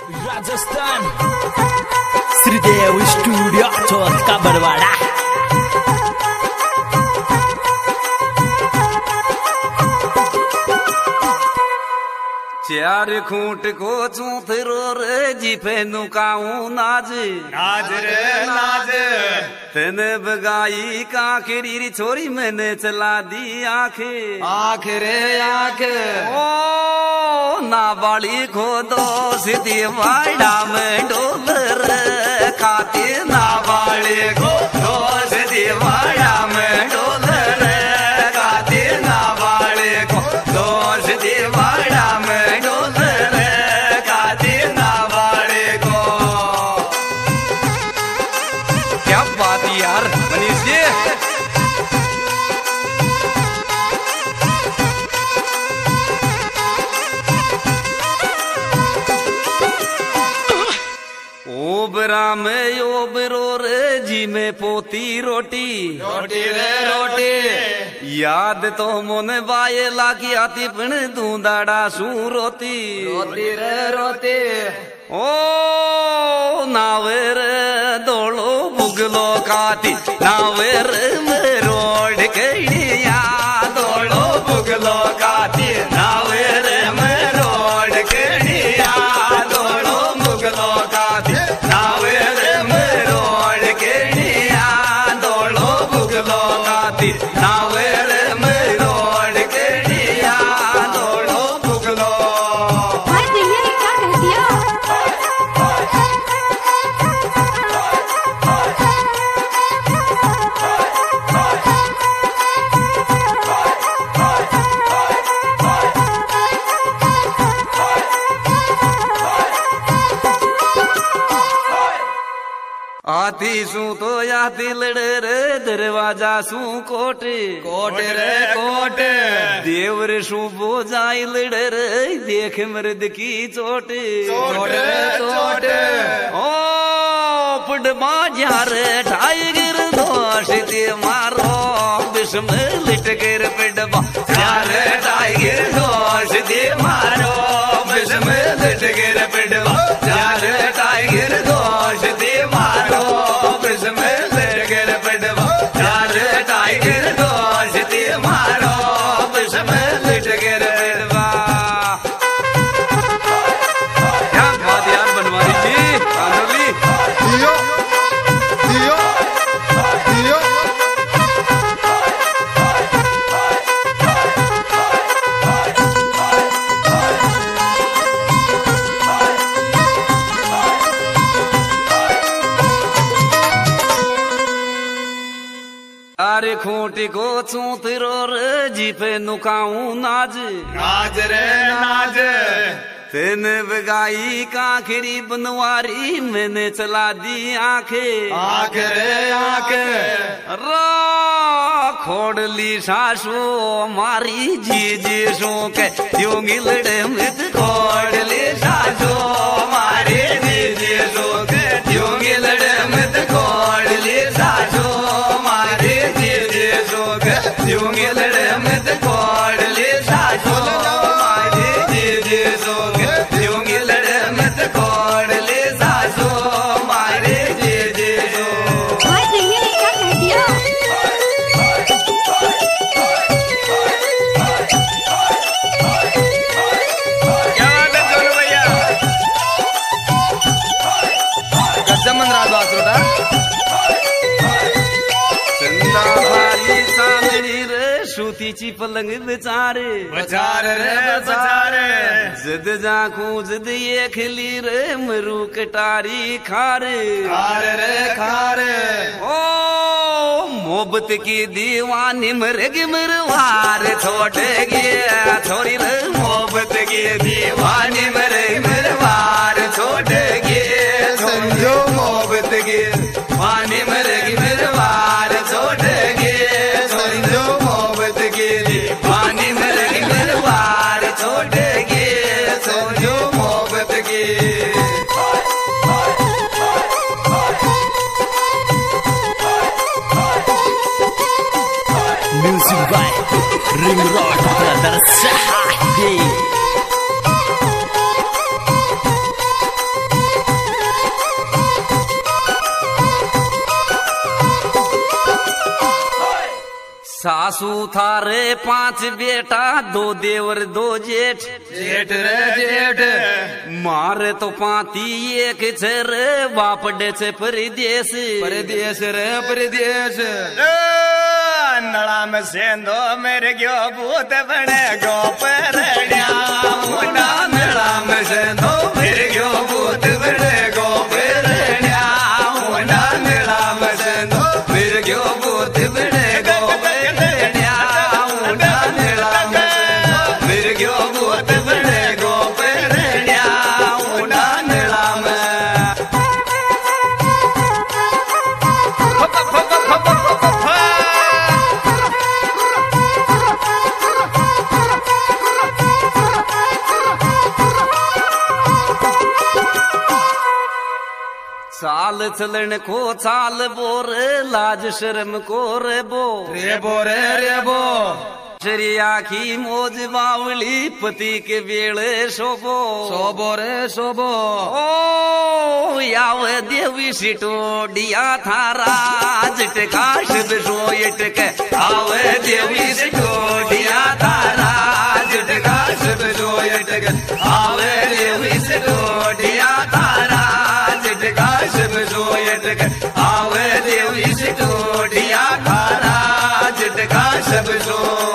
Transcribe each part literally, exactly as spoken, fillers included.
Rajasthan Shridev studio चौथ का बड़वाड़ा। चार खूंट को चूथरो रे जी पे नुकाऊ नाज नाज रे नाज तेने बगाई काखरी री छोरी मैंने चला दी आखे आखे रे आखे ओ नाबाली खो दो सीधी वाड़ा में डोलर खाती नाबाली खो दो सीधी वाड़ा में डोलर खाती नाबाली खो दो सीधी वाड़ा में डोलर खाती नाबाली को। क्या बात यार मनीष जी। ओबरा में ओबरो रे जी में पोती रोटी रोटी रे रोटी याद तो मोने बाये लागी आती पण दूंदाड़ा सू रोती रोटी रे रोटी ओ नावेर दोलो बुगलो खाती नावेर में रोड कड़िया दोलो बुगलो खाती नावेर में रोड कड़िया दोलो बुगलो खाती नावेर में रोड कड़िया दोलो बुगलो खाती नावेर में रोड कड़िया दोलो बुगलो। भाई भैया ने क्या कह दिया? आती सू तो याती लड़ रे दरवाजा सू कोट कोट रे कोट देवर सू बो जाई लड़ रे देख मर्द की चोट चोट रे चोट ओ पडमा जार ठाई गिर दोष दे मारो विषम लिट गिर पडमा जार ठाई गिर दोष दे मारो विषम लिट गिर पडमा जार ठाई गिर दोष दे मारो विषम लिट गिर पडमा जार ठाई गिर दोष दे मारो विषम लिट गिर पडमा। क्या बात यार बनवारी जी कांदोली। दियो दियो दियो अरे खूंटी को चूथरो रे जी पे नुकाऊ नाज नाज रे नाज तेन बगाई काखरी बनवारी मैंने चला दी आखे आख रे आख रो खोड़ली सासू मारी जी जी सू के योगी लड़े मृत खोड़ली सासू मारी जी जी सू के योगी लड़े मृत खोड़ली सासू मारी जी जी सू के योगी लड़े मृत खोड़ली सासू मारी जी जी सू के योगी लड़े मृत खोड़ली सासू मारी जी जी सू। भाई भैया ने क्या कह दिया? क्या बात है चलो भैया गजमन राजवास रोटा चंदा भाई चांदनी रे सूतीची पलंग बेचारे बचार रे बचार जिद जाखू जिद ये खिली रे मरू कटारी खारे खार रे खार ओ मोहब्बत की दीवानी मरग मरवार छोड़ेगी छोरी रे मोहब्बत की दीवानी मरग मरवार छोड़ेगी समझो मोहब्बत की दीवानी मरग मरवार छोड़ेगी समझो मोहब्बत की दीवानी मरग मरवार छोड़ेगी समझो मोहब्बत की। Music by Ring Rod brothers. सासू थारे पांच बेटा, दो देवर दो जेठ। जेठ रे जेठ मारे तो पाती एक छे रे, बाप डे छे परदेश। परदेश रे परदेश नड़ा में सेंदो मेरे गयो भूत बने गो परण्या मुंडा नड़ा में सेंदो मेरे गयो भूत बने गो परण्या मुंडा नड़ा में सेंदो मेरे गयो भूत बने गो परण्या मुंडा नड़ा में सेंदो मेरे गयो भूत बने गो परण्या मुंडा नड़ा में चाल चलन को चाल बोर, लाज शर्म को रेबो। रेबो रे रेबो शरिया की मौज बावली, पति के बेड़े शोभो। शोभो रे शोभो ओ याव देवी सिटोडिया थारा, जटका शब सोयटक आव देवी सिटोडिया थारा, जटका शब सोयटक आव देवी सिटोडिया थारा, जटका शब सोयटक आव देवी सिटोडिया थारा, जटका शब सो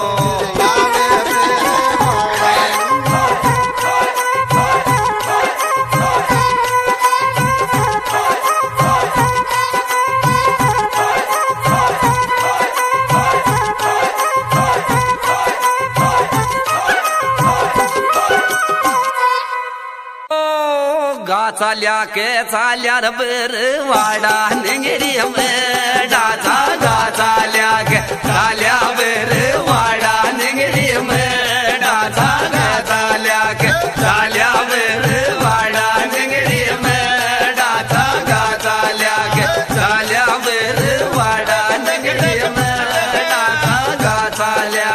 चाल्या के चाल्या रबर वाडा निंगरी में डाचा गा चाल्या के चाल्या बर वाडा निंगरी में डाचा गा चाल्या के चाल्या बर वाडा निंगरी में डाचा गा चाल्या के चाल्या बर वाडा निंगरी में डाचा गा चाल्या।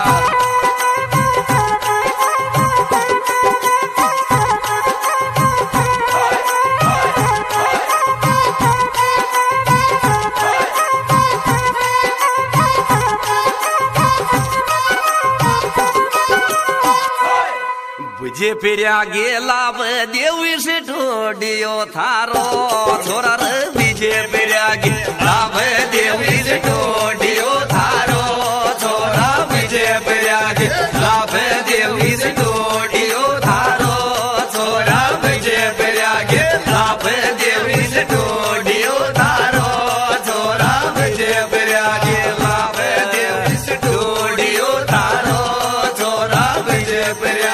जे फिर्या गेला देवी से ठोडियो थारो, छोरा रे विजे फिर्या गेला देवी से ठोडियो थारो, छोरा विजे फिर्या गेला देवी से ठोडियो थारो, छोरा विजे फिर्या गेला देवी से ठोडियो थारो, छोरा विजे फिर्या गेला देवी से ठोडियो थारो, छोरा विजे फिर्या।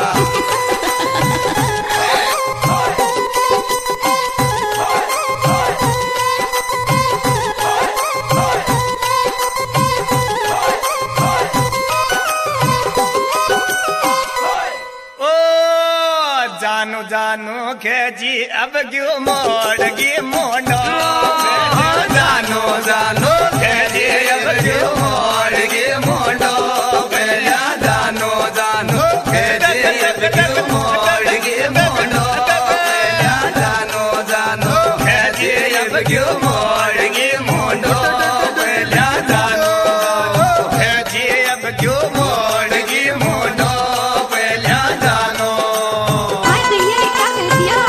जानो जानो खेजी अब क्यों मोड़गी मोड़ो, जानो जानो खेजी अब क्यों मोड़गी मोड़ो, पहला जानो जानो खेजी अब क्यों मोड़गी मोड़ो, पहला जानो जानो खेजी अब क्यों मोड़गी मोड़ो, पहला जानो खेजी अब क्यों मोड़गी मोड़ो, पहला जानो। हाय भैया ये क्या कह दिया?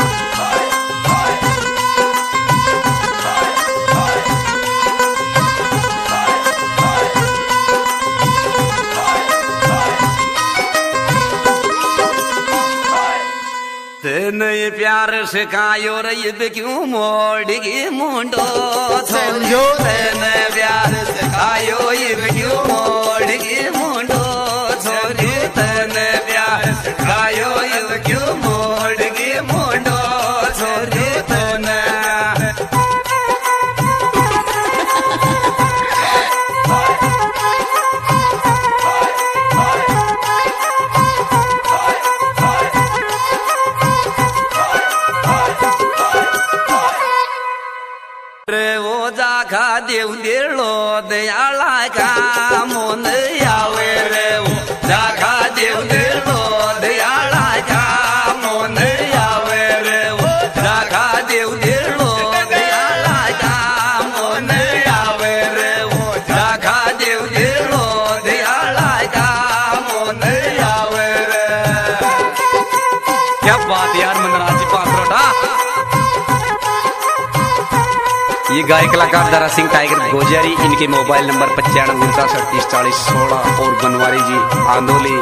तेने प्यार सिखायो रे ये क्यों मोड़गी मुंडो, समझो तेने प्यार सिखायो ये क्यों मोड़गी मुंडो, छोरी तेने प्यार सिखायो ये क्यों मोड़गी मुंडो, छोरी तेने। जाखा देव देलो दयाला का मोन आवे रे, वो जाखा देव देलो दयाला का मोन आवे रे, वो जाखा देव देलो दयाला का मोन आवे रे, वो जाखा देव देलो था। ये गायक कलाकार दारा सिंह टाइगर गोजारी, इनके मोबाइल नंबर पचानवे उनचास अड़तीस चालीस सोलह और बनवारी जी आंदोली।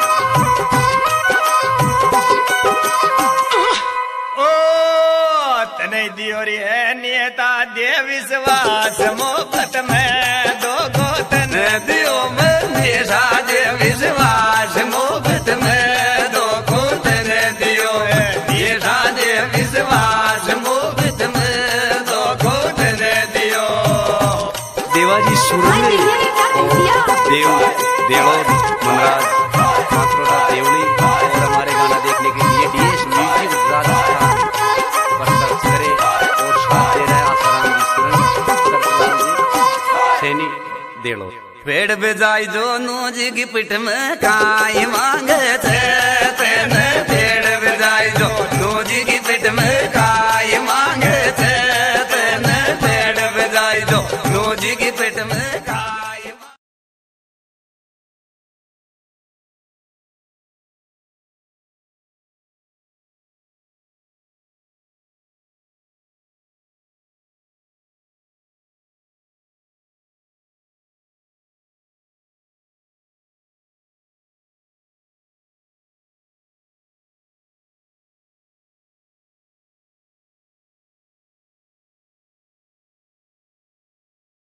ओ तने दियोरी है नियता दे विश्वास मोहब्बत में दो गो तने दियो में निशा दे विश्वास मोहब्बत में दो गो तने दियो है निशा दे विश्वास मोहब्बत में दो गो तने दियो। देवाजी सुर हाय में भैया ये क्या कर दिया? देव देवो मनराज मात्रोदा देवली और हमारे गाना देखने के लिए डीएस म्यूजिक राजस्थान पर सर्च करें और साथ दे रहे आसाराम जी सुरन सरदार जी सैनी देलो। पेड़ बेजाई जो नूजी की पिठ में काई मांगे थे